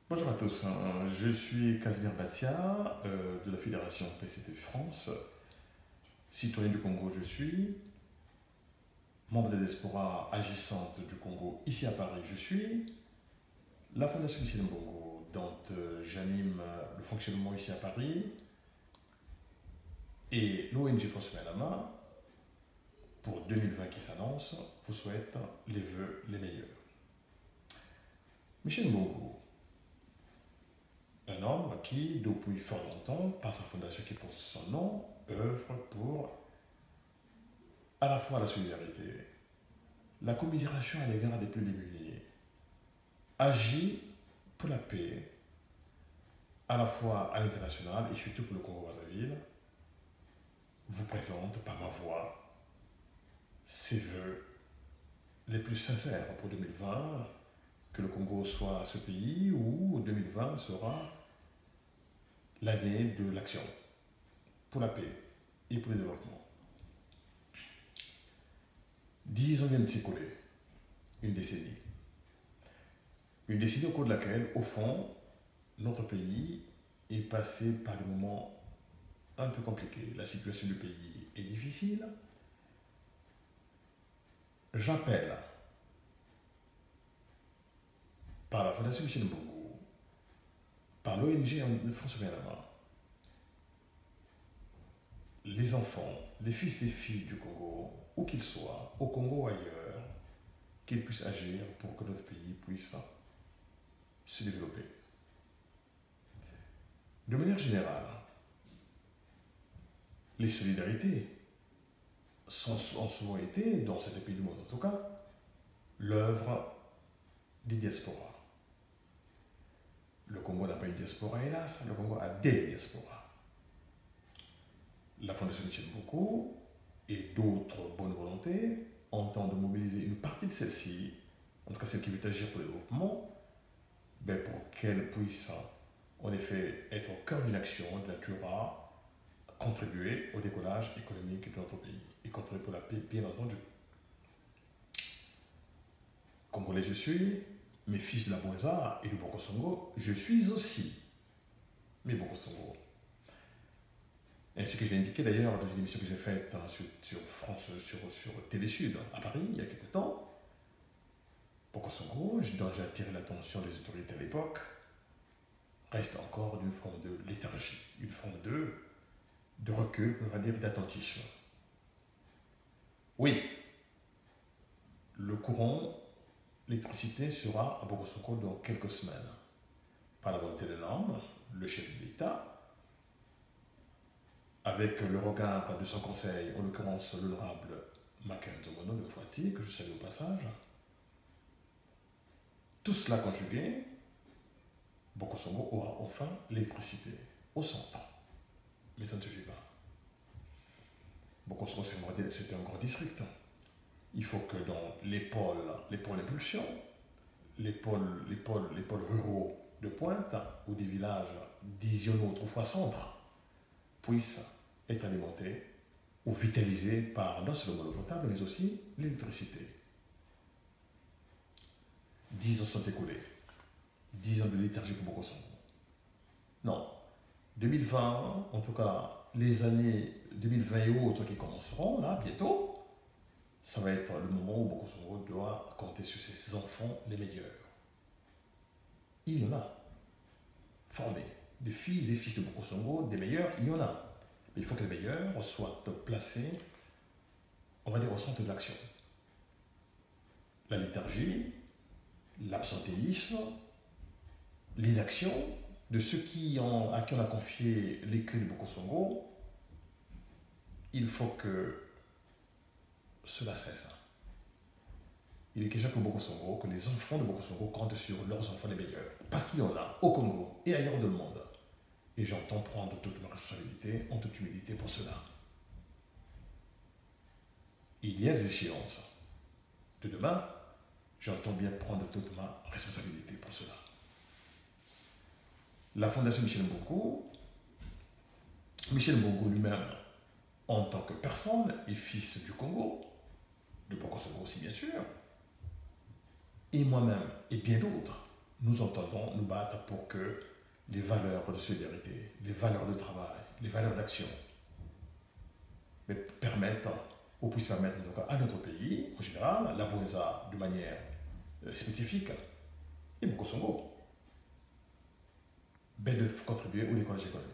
Bonjour à tous, je suis Casimir Batia de la Fédération PCT France, citoyen du Congo je suis, membre de la diaspora agissante du Congo ici à Paris je suis, la Fondation Michel Mbongo dont j'anime le fonctionnement ici à Paris et l'ONG Force Lama pour 2020 qui s'annonce vous souhaite les vœux les meilleurs. Michel Mbongo, un homme qui, depuis fort longtemps, par sa fondation qui porte son nom, œuvre pour à la fois la solidarité, la commisération à l'égard des plus démunis, agit pour la paix, à la fois à l'international et surtout pour le Congo-Brazzaville, vous présente par ma voix ses voeux les plus sincères pour 2020, que le Congo soit ce pays où 2020 sera l'année de l'action pour la paix et pour le développement. 10 ans viennent de s'écouler, une décennie. Une décennie au cours de laquelle, au fond, notre pays est passé par des moments un peu compliqués. La situation du pays est difficile. J'appelle, par la Fondation Michel Mbongo, par l'ONG France Lama, les enfants, les fils et filles du Congo, où qu'ils soient, au Congo ou ailleurs, qu'ils puissent agir pour que notre pays puisse se développer. De manière générale, les solidarités ont souvent été, dans certains pays du monde en tout cas, l'œuvre des diasporas. Le Congo n'a pas une diaspora, hélas, le Congo a des diasporas. La Fondation Michel Mbongo et d'autres bonnes volontés entendent mobiliser une partie de celle-ci, en tout cas celle qui veut agir pour le développement, pour qu'elle puisse en effet être au cœur d'une action de nature à contribuer au décollage économique de notre pays et contribuer pour la paix, bien entendu. Congolais je suis, mes fils de la Boisa et du Bokosongo, je suis aussi mes Bokosongo. Ainsi que je l'ai indiqué d'ailleurs dans une émission que j'ai faite sur France, sur Télé-Sud à Paris il y a quelques temps, Bokosongo, dont j'ai attiré l'attention des autorités à l'époque, reste encore d'une forme de léthargie, une forme de recul, on va dire d'attentisme. Oui, le courant, l'électricité sera à Bokosongo dans quelques semaines. Par la volonté de l'homme, le chef de l'État, avec le regard de son conseil, en l'occurrence l'honorable Makenzo Mono de Fouati, que je salue au passage, tout cela conjugué, Bokosongo aura enfin l'électricité au centre. Mais ça ne suffit pas. Bokosongo, c'est un grand district. Il faut que dans les pôles d'impulsion, les pôles ruraux de pointe, ou des villages disionaux autrefois centres, puissent être alimentés ou vitalisés par non seulement l'eau potable, mais aussi l'électricité. 10 ans sont écoulés. 10 ans de léthargie pour Bokosongo. Non. 2020, en tout cas, les années 2020 et autres qui commenceront, là, bientôt, ça va être le moment où Bokosongo doit compter sur ses enfants les meilleurs. Il y en a. Formés. Des filles et fils de Bokosongo, des meilleurs, il y en a. Mais il faut que les meilleurs soient placés, on va dire, au centre de l'action. La léthargie, l'absentéisme, l'inaction de ceux à qui on a confié les clés de Bokosongo, il faut que cela cesse. Il est question que les enfants de Bokosongo comptent sur leurs enfants les meilleurs. Parce qu'il y en a au Congo et ailleurs dans le monde. Et j'entends prendre toute ma responsabilité, en toute humilité pour cela. Il y a des échéances. De demain, j'entends bien prendre toute ma responsabilité pour cela. La Fondation Michel Mbongo lui-même, en tant que personne, est fils du Congo, de Bokosongo aussi bien sûr, et moi-même, et bien d'autres, nous entendons nous battre pour que les valeurs de solidarité, les valeurs de travail, les valeurs d'action permettent, ou puissent permettre en tout cas à notre pays, en général, la Bouenza de manière spécifique, et Bokosongo, de contribuer au décollage économique.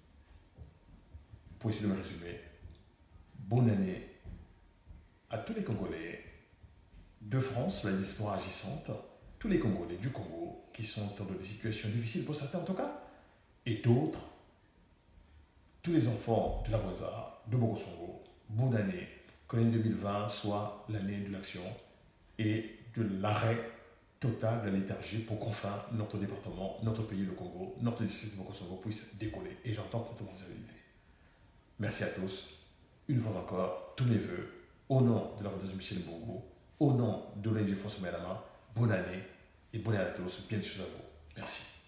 Pour essayer de me résumer, bonne année à tous les Congolais de France, la diaspora agissante, tous les Congolais du Congo qui sont dans des situations difficiles pour certains en tout cas, et d'autres, tous les enfants de la Bouenza, de Bokosongo, bonne année, que l'année 2020 soit l'année de l'action et de l'arrêt total de la léthargie pour qu'enfin notre département, notre pays, le Congo, notre district de Bokosongo puisse décoller. Et j'entends cette responsabilité. Merci à tous. Une fois encore, tous mes voeux, au nom de la Fondation Michel Mbongo, au nom de l'ONG François Melama, bonne année et bonne année à tous. Bien des choses à vous. Merci.